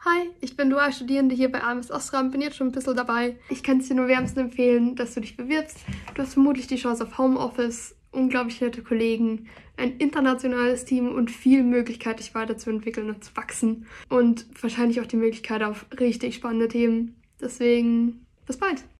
Hi, ich bin Dualstudierende hier bei AMS Osram, bin jetzt schon ein bisschen dabei. Ich kann es dir nur wärmstens empfehlen, dass du dich bewirbst. Du hast vermutlich die Chance auf Homeoffice, unglaublich nette Kollegen, ein internationales Team und viel Möglichkeit, dich weiterzuentwickeln und zu wachsen. Und wahrscheinlich auch die Möglichkeit auf richtig spannende Themen. Deswegen, bis bald!